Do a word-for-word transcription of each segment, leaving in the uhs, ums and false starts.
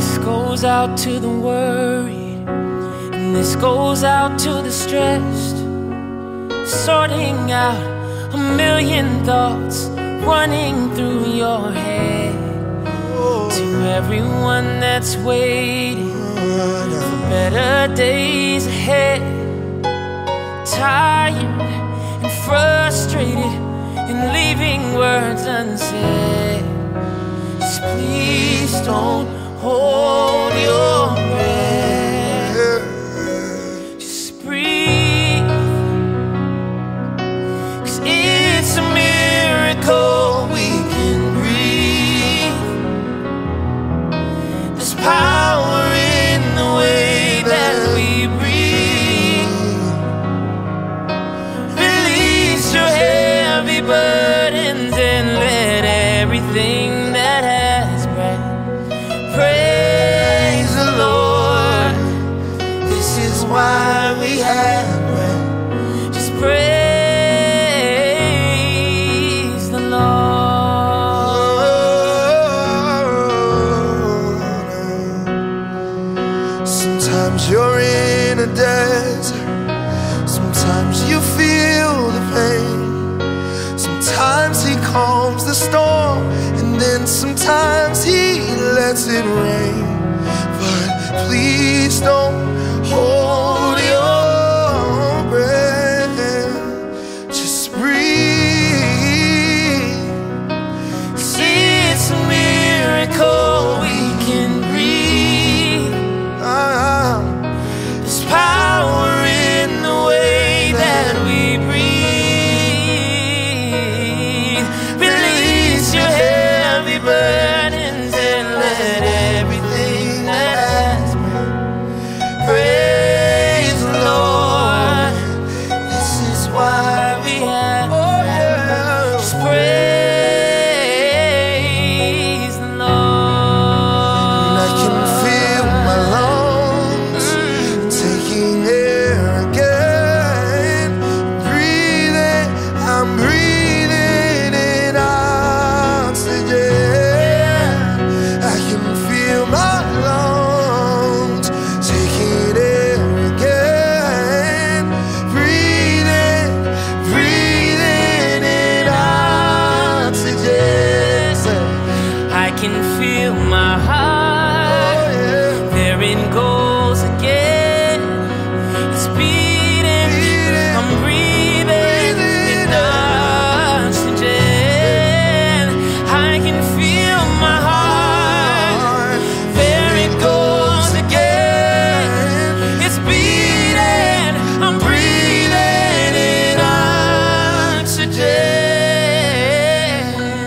This goes out to the worried, and this goes out to the stressed, sorting out a million thoughts running through your head. To everyone that's waiting for better days ahead, tired and frustrated and leaving words unsaid, just please don't hold your breath. Just breathe, 'cause it's a miracle we can breathe. There's power in the way that we breathe. Release your heavy burdens and let everything that has breath praise the Lord. This is why we have breath. Just praise the Lord. Sometimes you're in a desert, sometimes you feel the pain, sometimes he calms the storm, and then sometimes he lets it rain. But please don't hold your breath. Just breathe. See, it's a miracle we can breathe. Ah, There's power in the way that we breathe. Release your heavy burdens and let everything that has breath praise the Lord. This is why we have breath. Just praise the Lord. and I can feel my lungs taking air again. Breathing, I'm breathing in oxygen. I can feel my lungs taking air again. Breathing, breathing in oxygen. I can feel my heart, Oh yeah. there it goes again. It's beating, I'm breathing in oxygen. I can feel my heart, there it goes again. It's beating, I'm breathing in oxygen.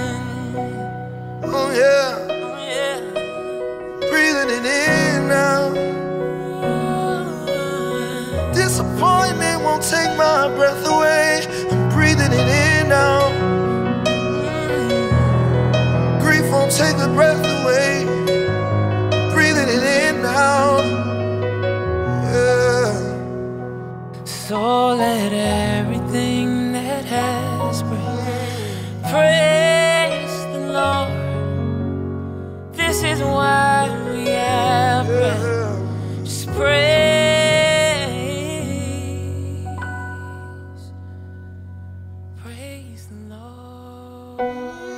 Oh yeah. Oh, yeah. Breathing it in now. Disappointment won't take my breath away. I'm breathing it in now. Grief won't take the breath away. Breathing it in now. Yeah. So let everything that has breath praise the Lord. This is why we have breath. Yeah. Just praise, praise the Lord.